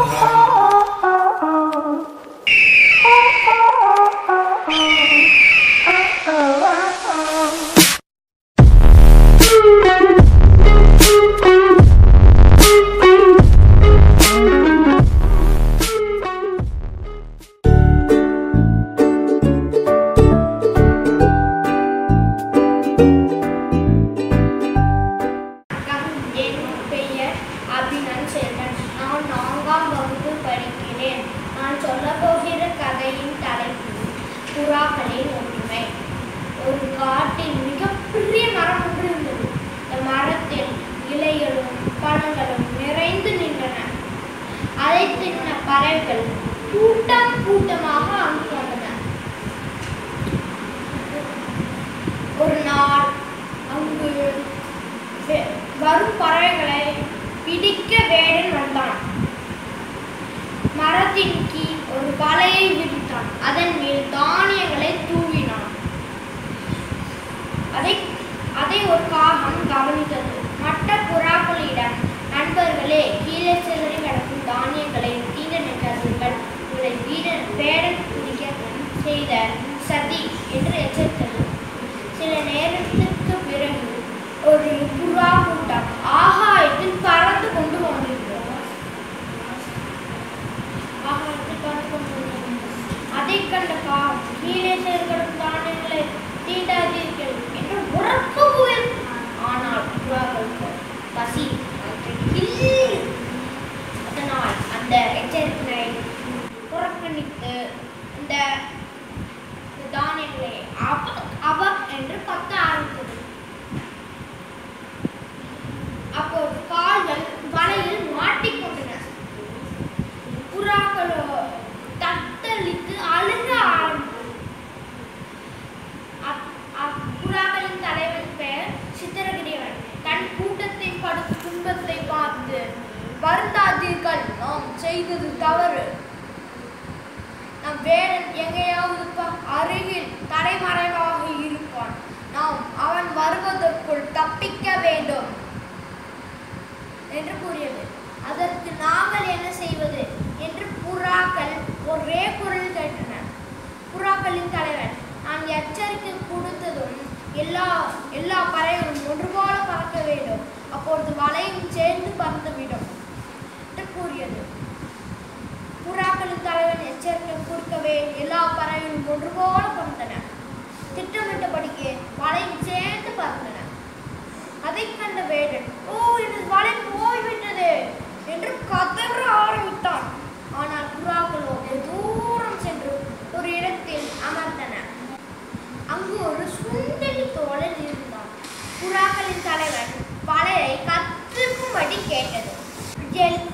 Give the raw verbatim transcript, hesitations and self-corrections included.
புறாக்களின் ஒற்றுமை. ஒரு காட்டில் மிகப்பெரிய மரம் ஒன்று இருந்தது. இந்த மரத்தில் இலைகளும் பழங்களும் நிறைந்து நின்றன. அதை தின்ன பறவைகள் கூட்டம் கூட்டமாக அங்கு வந்தன. ஒரு நாள் அங்கு வரும் பறவைகளை பிடிக்க வேடன் வந்தான். மரத்தின் கீழ் ஒரு வலையை விரித்தான். அதன் மேல் தானியங்களை தூவினான். அதை அதை ஒரு காகம் கவனித்தது. மற்ற புறாக்களிடம், நண்பர்களே, கீழே சிதறி கிடக்கும் தானியங்களை தீண்ட நிற்காதீர்கள், இதை வீரன் வேடன் பிடிக்க செய்த சதி என்று எச்சரித்தது. சில நேரத்திற்கு பிறகு ஒரு புறா கூட்டம் ஆகாயத்தில் பறந்து கொண்டு வந்திருந்தது. அதை கண்ட காகம், கீழே சேர்க்கும் தானியங்களை தீண்டாதீர்கள் என்று உறக்க கூறியது. ஆனால் புறாக்களுக்கு பசி அதனால் அந்த எச்சரிக்கையை புறக்கணித்து இந்த தானியங்களை அவ அவ என்று கத்த ஆரம்பித்தது. அப்போது கால்கள் வலையில் மாட்டிக்கொண்டன. புறாக்களோ தத்தளித்து அழுக ஆரம்பித்தது. புறாக்களின் தலைவன் பெயர் சித்திரகிரியவன். தன் கூட்டத்தை படுத்த துன்பத்தை பார்த்து, வருந்தாதீர்கள், நாம் செய்தது தவறு. நம் வேடன் எங்கேயாவது அருகில் தலைமறைவாக இருப்பான். நாம் அவன் வருவதற்குள் தப்பிக்க வேண்டும் என்று கூறியது. அதற்கு நாங்கள் என்ன செய்வது என்று புறாக்கள் ஒரே குரல் கேட்டன. புறாக்களின் தலைவன், நான் எச்சரிக்கை கொடுத்ததும் எல்லா எல்லா பறவைகளும் ஒன்று போல பறக்க வேண்டும், அப்பொழுது வலையும் சேர்ந்து பறந்துவிடும் என்று கூறியது. புறாக்களின் தலைவன் எச்சரிக்கை கொடுக்கவே எல்லா பறவைகளும் ஒன்று போல பறந்தன. திட்டமிட்டபடியே வலையும் சேர்ந்து பறந்தன. அதை கண்ட வேடன், ஓ, எனது வலை போய்விட்டது என்று கதற ஆரம்பித்தான். ஆனால் புறாக்களோ தூரம் சென்று ஒரு இடத்தில் அமர்ந்தன. அங்கு ஒரு சுண்டலி தோழன் இருந்தான். புறாக்களின் தலைவன் வலையை கத்திருக்கும்படி கேட்டது.